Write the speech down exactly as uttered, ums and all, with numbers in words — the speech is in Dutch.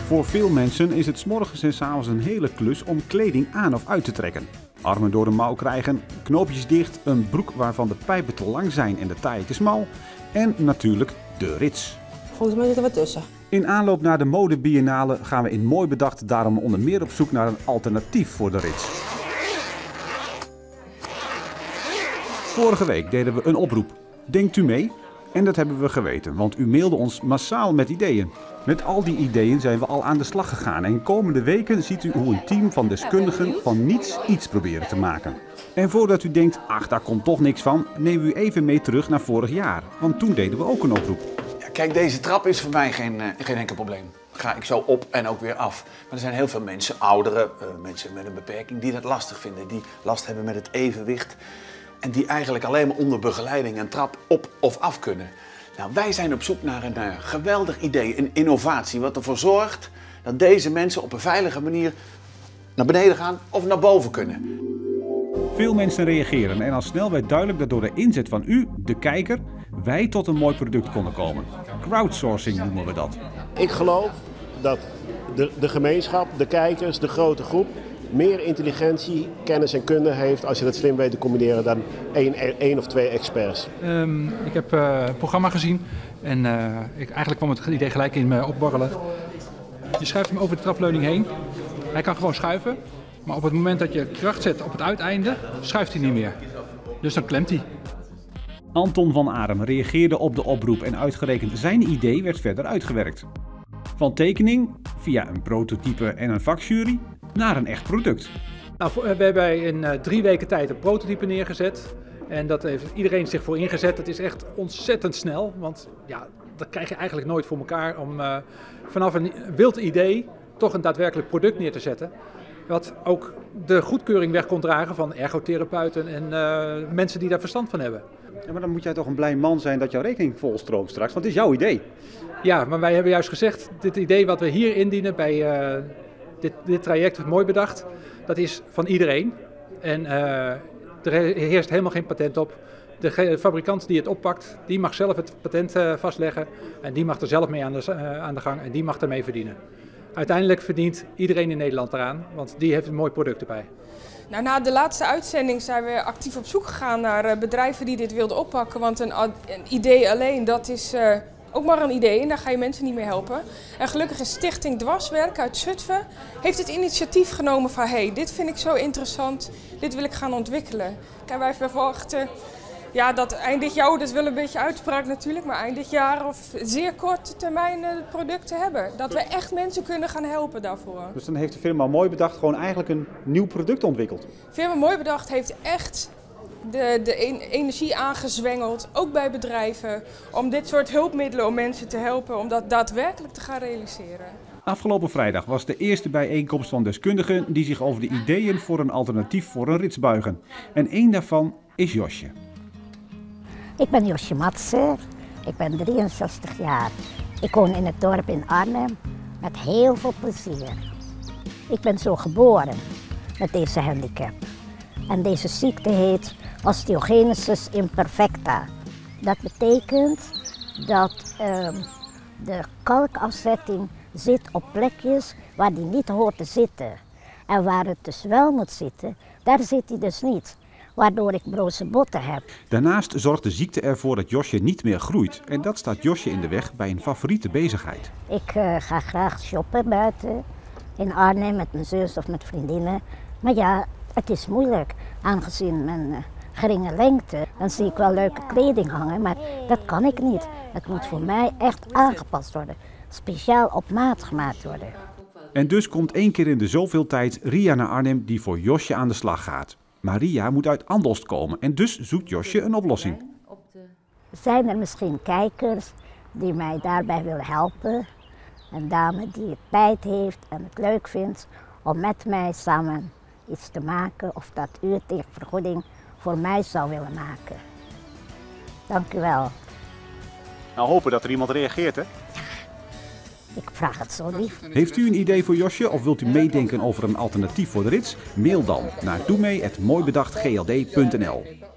Voor veel mensen is het 's morgens en 's avonds een hele klus om kleding aan of uit te trekken. Armen door de mouw krijgen, knoopjes dicht, een broek waarvan de pijpen te lang zijn en de taille te smal en natuurlijk de rits. Volgens mij zit er wat tussen. In aanloop naar de modebiennale gaan we in Mooi Bedacht daarom onder meer op zoek naar een alternatief voor de rits. Vorige week deden we een oproep. Denkt u mee? En dat hebben we geweten, want u mailde ons massaal met ideeën. Met al die ideeën zijn we al aan de slag gegaan en komende weken ziet u hoe een team van deskundigen van niets iets proberen te maken. En voordat u denkt, ach daar komt toch niks van, nemen we u even mee terug naar vorig jaar, want toen deden we ook een oproep. Ja, kijk, deze trap is voor mij geen, uh, geen enkel probleem. Ga ik zo op en ook weer af. Maar er zijn heel veel mensen, ouderen, uh, mensen met een beperking, die dat lastig vinden. Die last hebben met het evenwicht. En die eigenlijk alleen maar onder begeleiding een trap op of af kunnen. Nou, wij zijn op zoek naar een uh, geweldig idee, een innovatie, wat ervoor zorgt dat deze mensen op een veilige manier naar beneden gaan of naar boven kunnen. Veel mensen reageren en al snel werd duidelijk dat door de inzet van u, de kijker, wij tot een mooi product konden komen. Crowdsourcing noemen we dat. Ik geloof dat de, de gemeenschap, de kijkers, de grote groep meer intelligentie, kennis en kunde heeft als je dat slim weet te combineren dan één, één of twee experts. Um, ik heb uh, een programma gezien en uh, ik, eigenlijk kwam het idee gelijk in me opborrelen. Je schuift hem over de trapleuning heen. Hij kan gewoon schuiven, maar op het moment dat je kracht zet op het uiteinde, schuift hij niet meer. Dus dan klemt hij. Anton van Arem reageerde op de oproep en uitgerekend zijn idee werd verder uitgewerkt. Van tekening, via een prototype en een vakjury, naar een echt product. Nou, we hebben in uh, drie weken tijd een prototype neergezet. En dat heeft iedereen zich voor ingezet. Het is echt ontzettend snel, want ja, dat krijg je eigenlijk nooit voor elkaar om uh, vanaf een wild idee toch een daadwerkelijk product neer te zetten. Wat ook de goedkeuring weg kon dragen van ergotherapeuten en uh, mensen die daar verstand van hebben. Ja, maar dan moet jij toch een blij man zijn dat jouw rekening vol stroomt straks, want het is jouw idee. Ja, maar wij hebben juist gezegd, dit idee wat we hier indienen bij uh, dit, dit traject, Mooi Bedacht, dat is van iedereen. En uh, er heerst helemaal geen patent op. De fabrikant die het oppakt, die mag zelf het patent uh, vastleggen en die mag er zelf mee aan de, uh, aan de gang en die mag ermee verdienen. Uiteindelijk verdient iedereen in Nederland eraan, want die heeft een mooi product erbij. Nou, na de laatste uitzending zijn we actief op zoek gegaan naar bedrijven die dit wilden oppakken. Want een, een idee alleen, dat is uh, ook maar een idee en daar ga je mensen niet mee helpen. En gelukkig is Stichting Dwarswerk uit Zutphen heeft het initiatief genomen van hey, dit vind ik zo interessant, dit wil ik gaan ontwikkelen. En wij verwachten ja, dat eind dit jaar, dat is wel een beetje uitspraak natuurlijk, maar eind dit jaar of zeer korte termijn het product te hebben. Dat we echt mensen kunnen gaan helpen daarvoor. Dus dan heeft de firma Mooi Bedacht gewoon eigenlijk een nieuw product ontwikkeld? Firma Mooi Bedacht heeft echt de, de energie aangezwengeld, ook bij bedrijven, om dit soort hulpmiddelen om mensen te helpen, om dat daadwerkelijk te gaan realiseren. Afgelopen vrijdag was de eerste bijeenkomst van deskundigen die zich over de ideeën voor een alternatief voor een rits buigen. En één daarvan is Josje. Ik ben Josje Matser, ik ben drieënzestig jaar. Ik woon in het dorp in Arnhem met heel veel plezier. Ik ben zo geboren met deze handicap. En deze ziekte heet osteogenesis imperfecta. Dat betekent dat uh, de kalkafzetting zit op plekjes waar die niet hoort te zitten. En waar het dus wel moet zitten, daar zit hij dus niet. Waardoor ik broze botten heb. Daarnaast zorgt de ziekte ervoor dat Josje niet meer groeit. En dat staat Josje in de weg bij een favoriete bezigheid. Ik uh, ga graag shoppen buiten, in Arnhem met mijn zus of met vriendinnen. Maar ja, het is moeilijk, aangezien mijn uh, geringe lengte. Dan zie ik wel leuke kleding hangen, maar dat kan ik niet. Het moet voor mij echt aangepast worden, speciaal op maat gemaakt worden. En dus komt één keer in de zoveel tijd Ria naar Arnhem die voor Josje aan de slag gaat. Maar Ria moet uit Andelst komen en dus zoekt Josje een oplossing. Zijn er misschien kijkers die mij daarbij willen helpen? Een dame die het tijd heeft en het leuk vindt om met mij samen iets te maken of dat u het tegen vergoeding voor mij zou willen maken. Dank u wel. Nou, hopen dat er iemand reageert, hè? Ik vraag het zo lief. Heeft u een idee voor Josje of wilt u meedenken over een alternatief voor de rits? Mail dan naar doe mee at mooibedacht g l d punt n l.